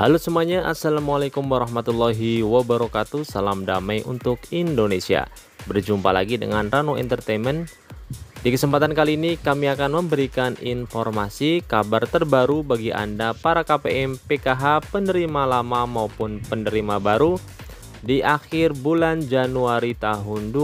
Halo semuanya, assalamualaikum warahmatullahi wabarakatuh. Salam damai untuk Indonesia. Berjumpa lagi dengan Rano Entertainment. Di kesempatan kali ini kami akan memberikan informasi kabar terbaru bagi Anda para KPM PKH penerima lama maupun penerima baru di akhir bulan Januari tahun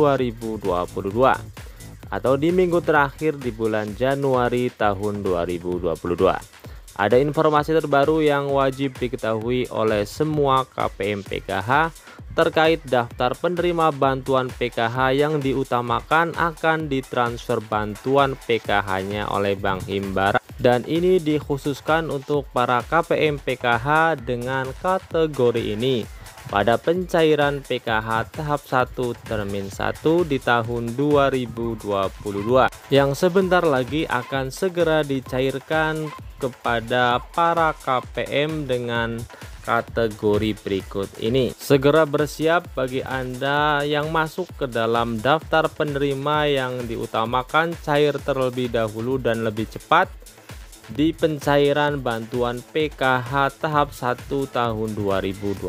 2022 atau di minggu terakhir di bulan Januari tahun 2022. Ada informasi terbaru yang wajib diketahui oleh semua KPM PKH terkait daftar penerima bantuan PKH yang diutamakan akan ditransfer bantuan PKH-nya oleh Bank Himbara, dan ini dikhususkan untuk para KPM PKH dengan kategori ini pada pencairan PKH tahap 1 termin 1 di tahun 2022 yang sebentar lagi akan segera dicairkan kepada para KPM dengan kategori berikut ini. Segera bersiap bagi Anda yang masuk ke dalam daftar penerima yang diutamakan cair terlebih dahulu dan lebih cepat di pencairan bantuan PKH tahap 1 tahun 2022.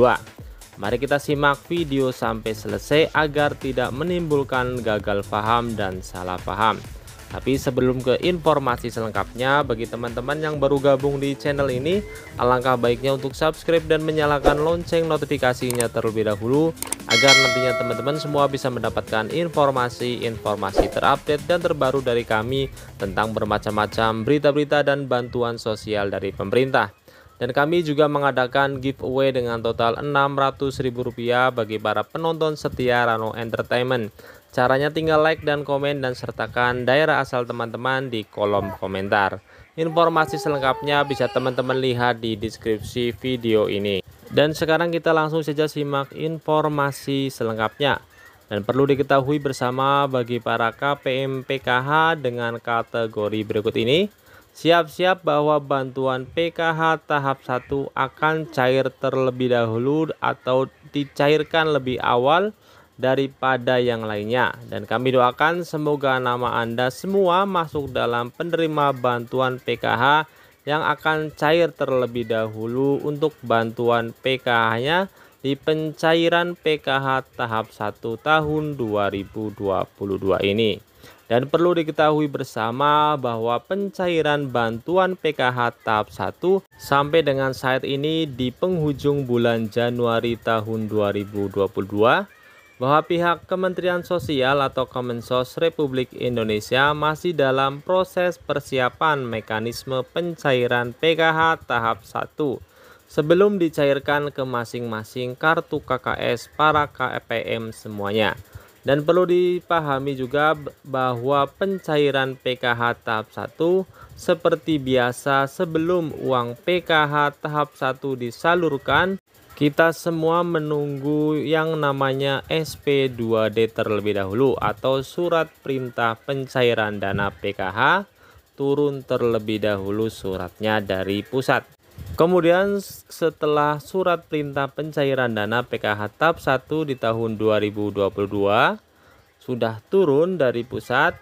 Mari kita simak video sampai selesai agar tidak menimbulkan gagal paham dan salah paham. Tapi sebelum ke informasi selengkapnya, bagi teman-teman yang baru gabung di channel ini, alangkah baiknya untuk subscribe dan menyalakan lonceng notifikasinya terlebih dahulu agar nantinya teman-teman semua bisa mendapatkan informasi-informasi terupdate dan terbaru dari kami tentang bermacam-macam berita-berita dan bantuan sosial dari pemerintah. Dan kami juga mengadakan giveaway dengan total Rp600.000 bagi para penonton setia Rano Entertainment. Caranya tinggal like dan komen dan sertakan daerah asal teman-teman di kolom komentar. Informasi selengkapnya bisa teman-teman lihat di deskripsi video ini. Dan sekarang kita langsung saja simak informasi selengkapnya. Dan perlu diketahui bersama bagi para KPM PKH dengan kategori berikut ini, siap-siap bahwa bantuan PKH tahap 1 akan cair terlebih dahulu atau dicairkan lebih awal daripada yang lainnya, dan kami doakan semoga nama Anda semua masuk dalam penerima bantuan PKH yang akan cair terlebih dahulu untuk bantuan PKH-nya di pencairan PKH tahap 1 tahun 2022 ini. Dan perlu diketahui bersama bahwa pencairan bantuan PKH tahap 1 sampai dengan saat ini di penghujung bulan Januari tahun 2022 bahwa pihak Kementerian Sosial atau Kemensos Republik Indonesia masih dalam proses persiapan mekanisme pencairan PKH tahap 1 sebelum dicairkan ke masing-masing kartu KKS para KPM semuanya. Dan perlu dipahami juga bahwa pencairan PKH tahap 1 seperti biasa sebelum uang PKH tahap 1 disalurkan, kita semua menunggu yang namanya SP2D terlebih dahulu atau surat perintah pencairan dana PKH turun terlebih dahulu suratnya dari pusat. Kemudian setelah surat perintah pencairan dana PKH tahap 1 di tahun 2022 sudah turun dari pusat,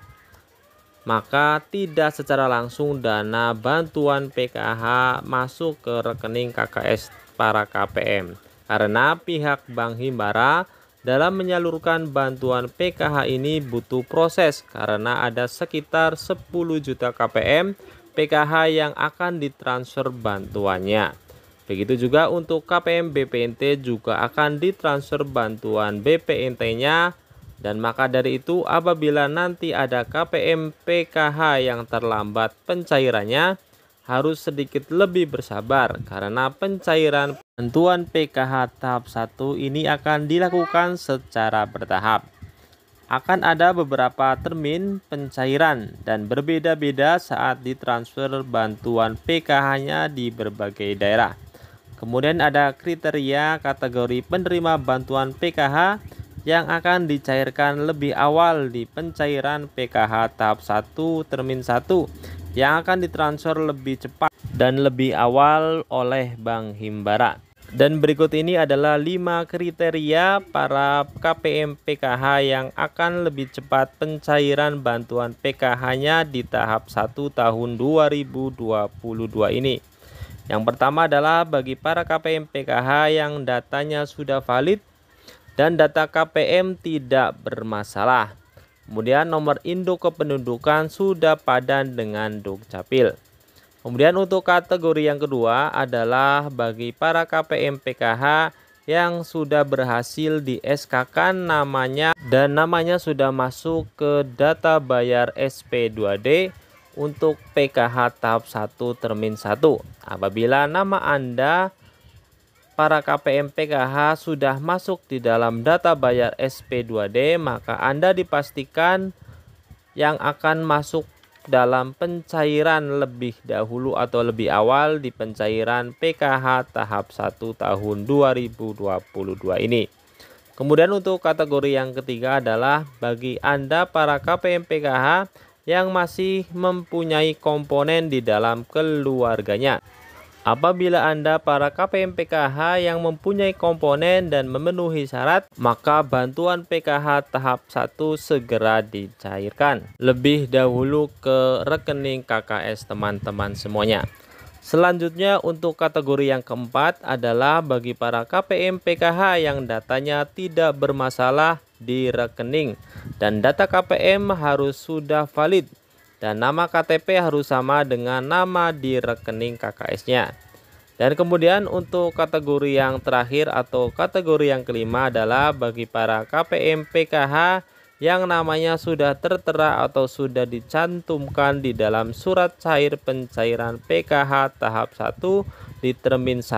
maka tidak secara langsung dana bantuan PKH masuk ke rekening KKS para KPM karena pihak Bank Himbara dalam menyalurkan bantuan PKH ini butuh proses karena ada sekitar 10 juta KPM PKH yang akan ditransfer bantuannya. Begitu juga untuk KPM BPNT juga akan ditransfer bantuan BPNT-nya, dan maka dari itu apabila nanti ada KPM PKH yang terlambat pencairannya, harus sedikit lebih bersabar karena pencairan bantuan PKH tahap 1 ini akan dilakukan secara bertahap. Akan ada beberapa termin pencairan dan berbeda-beda saat ditransfer bantuan PKH-nya di berbagai daerah. Kemudian ada kriteria kategori penerima bantuan PKH yang akan dicairkan lebih awal di pencairan PKH tahap 1 termin 1 yang akan ditransfer lebih cepat dan lebih awal oleh Bank Himbara. Dan berikut ini adalah 5 kriteria para KPM PKH yang akan lebih cepat pencairan bantuan PKH-nya di tahap 1 tahun 2022 ini. Yang pertama adalah bagi para KPM PKH yang datanya sudah valid dan data KPM tidak bermasalah. Kemudian nomor induk kependudukan sudah padan dengan Dukcapil. Kemudian untuk kategori yang kedua adalah bagi para KPM PKH yang sudah berhasil di SK-kan namanya dan namanya sudah masuk ke data bayar SP2D untuk PKH tahap 1 termin 1. Apabila nama Anda para KPM PKH sudah masuk di dalam data bayar SP2D, maka Anda dipastikan yang akan masuk dalam pencairan lebih dahulu atau lebih awal di pencairan PKH tahap 1 tahun 2022 ini. Kemudian untuk kategori yang ketiga adalah bagi Anda para KPM PKH yang masih mempunyai komponen di dalam keluarganya. Apabila Anda para KPM PKH yang mempunyai komponen dan memenuhi syarat, maka bantuan PKH tahap 1 segera dicairkan lebih dahulu ke rekening KKS teman-teman semuanya. Selanjutnya untuk kategori yang keempat adalah bagi para KPM PKH yang datanya tidak bermasalah di rekening dan data KPM harus sudah valid dan nama KTP harus sama dengan nama di rekening KKS-nya. Dan kemudian untuk kategori yang terakhir atau kategori yang kelima adalah bagi para KPM PKH yang namanya sudah tertera atau sudah dicantumkan di dalam surat cair pencairan PKH tahap 1 di termin 1.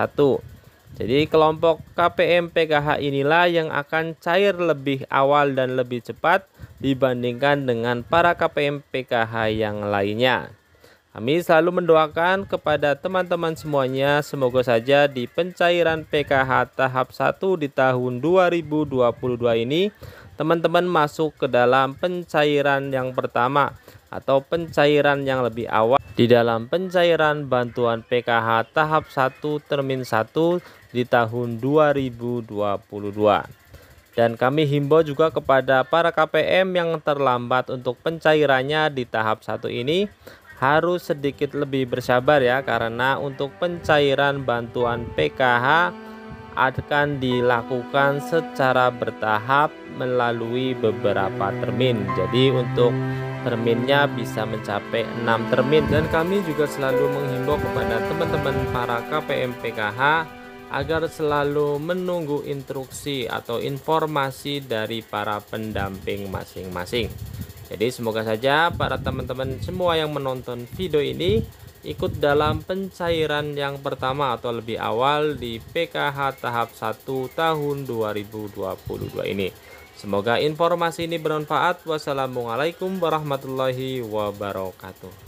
Jadi kelompok KPM PKH inilah yang akan cair lebih awal dan lebih cepat dibandingkan dengan para KPM PKH yang lainnya. Kami selalu mendoakan kepada teman-teman semuanya, semoga saja di pencairan PKH tahap 1 di tahun 2022 ini teman-teman masuk ke dalam pencairan yang pertama atau pencairan yang lebih awal di dalam pencairan bantuan PKH tahap 1 termin 1 di tahun 2022. Dan kami himbau juga kepada para KPM yang terlambat untuk pencairannya di tahap 1 ini harus sedikit lebih bersabar ya, karena untuk pencairan bantuan PKH akan dilakukan secara bertahap melalui beberapa termin. Jadi untuk terminnya bisa mencapai 6 termin, dan kami juga selalu menghimbau kepada teman-teman para KPM PKH agar selalu menunggu instruksi atau informasi dari para pendamping masing-masing. Jadi semoga saja para teman-teman semua yang menonton video ini ikut dalam pencairan yang pertama atau lebih awal di PKH tahap 1 tahun 2022 ini. Semoga informasi ini bermanfaat. Wassalamualaikum warahmatullahi wabarakatuh.